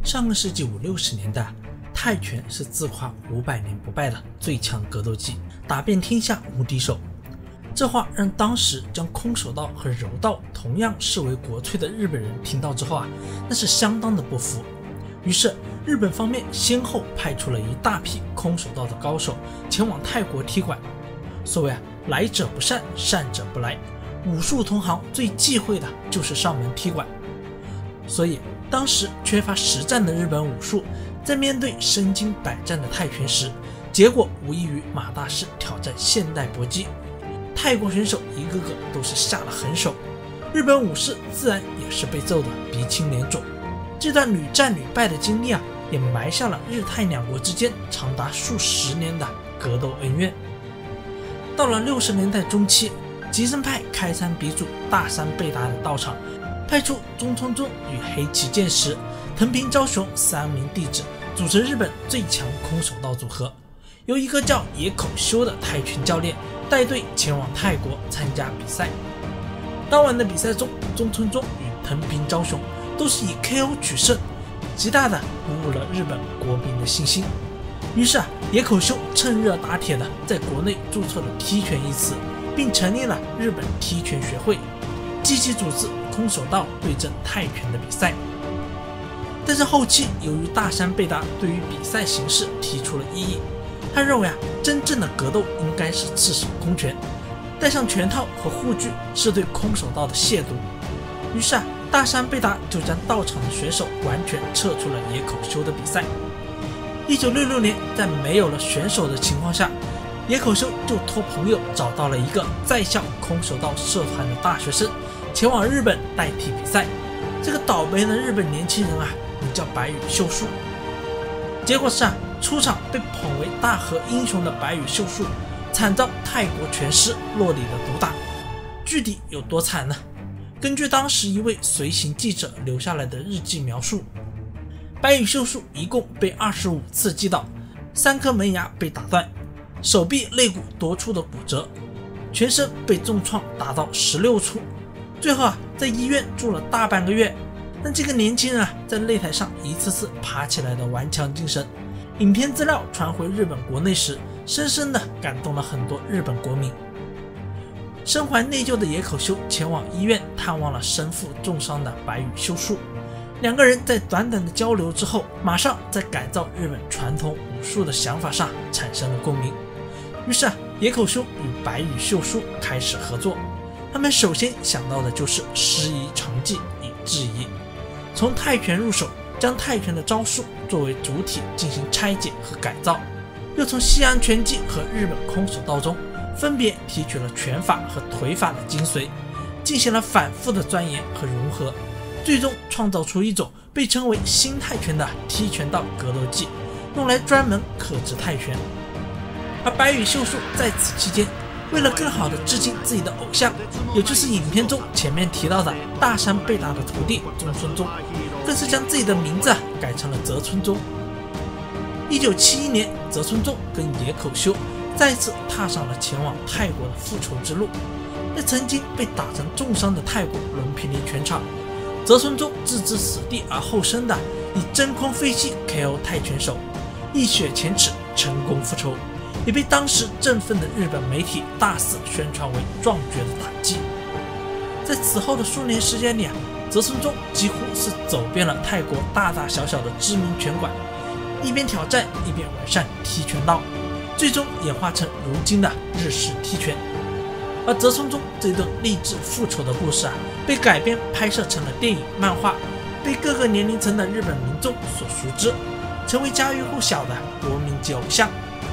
上个世纪50、60年代，泰拳是自夸500年不败的最强格斗技，打遍天下无敌手。这话让当时将空手道和柔道同样视为国粹的日本人听到之后那是相当的不服。于是日本方面先后派出了一大批空手道的高手前往泰国踢馆。所谓来者不善，善者不来，武术同行最忌讳的就是上门踢馆。所以当时缺乏实战的日本武术，在面对身经百战的泰拳时，结果无异于马大师挑战现代搏击。泰国选手一个个都是下了狠手，日本武士自然也是被揍得鼻青脸肿。这段屡战屡败的经历也埋下了日泰两国之间长达数十年的格斗恩怨。到了60年代中期，吉森派开山鼻祖大山倍达的到场，派出中村忠与黑崎健时、藤平昭雄3名弟子组成日本最强空手道组合，由一个叫野口修的泰拳教练带队前往泰国参加比赛。当晚的比赛中，中村忠与藤平昭雄都是以 KO 取胜，极大的鼓舞了日本国民的信心。于是野口修趁热打铁的在国内注册了踢拳一词，并成立了日本踢拳学会，积极组织空手道对阵泰拳的比赛。但是后期由于大山倍达对于比赛形式提出了异议，他认为真正的格斗应该是赤手空拳，戴上拳套和护具是对空手道的亵渎。于是大山倍达就将到场的选手完全撤出了野口修的比赛。1966年，在没有了选手的情况下，野口修就托朋友找到了一个在校空手道社团的大学生，前往日本代替比赛。这个倒霉的日本年轻人名叫白羽秀树。结果是出场被捧为大和英雄的白羽秀树，惨遭泰国拳师洛里的毒打。具体有多惨呢？根据当时一位随行记者留下来的日记描述，白羽秀树一共被25次击倒，3颗门牙被打断，手臂肋骨多处的骨折，全身被重创达到16处。最后在医院住了大半个月。但这个年轻人在擂台上一次次爬起来的顽强精神，影片资料传回日本国内时，深深地感动了很多日本国民。身怀内疚的野口修前往医院探望了身负重伤的白羽秀树，两个人在短短的交流之后，马上在改造日本传统武术的想法上产生了共鸣。于是野口修与白羽秀树开始合作。他们首先想到的就是师夷长技以制夷，从泰拳入手，将泰拳的招数作为主体进行拆解和改造，又从西洋拳击和日本空手道中分别提取了拳法和腿法的精髓，进行了反复的钻研和融合，最终创造出一种被称为新泰拳的踢拳道格斗技，用来专门克制泰拳。而白羽秀树在此期间，为了更好地致敬自己的偶像，也就是影片中前面提到的大山倍达的徒弟中村忠，更是将自己的名字改成了泽村忠。1971年，泽村忠跟野口修再次踏上了前往泰国的复仇之路。在曾经被打成重伤的泰国伦皮尼拳场，泽村忠置之死地而后生的以真空飞膝 KO 泰拳手，一雪前耻，成功复仇，也被当时振奋的日本媒体大肆宣传为壮绝的打击。在此后的数年时间里泽村忠几乎是走遍了泰国大大小小的知名拳馆，一边挑战一边完善踢拳道，最终演化成如今的日式踢拳。而泽村忠这段励志复仇的故事被改编拍摄成了电影漫画，被各个年龄层的日本民众所熟知，成为家喻户晓的国民级偶像。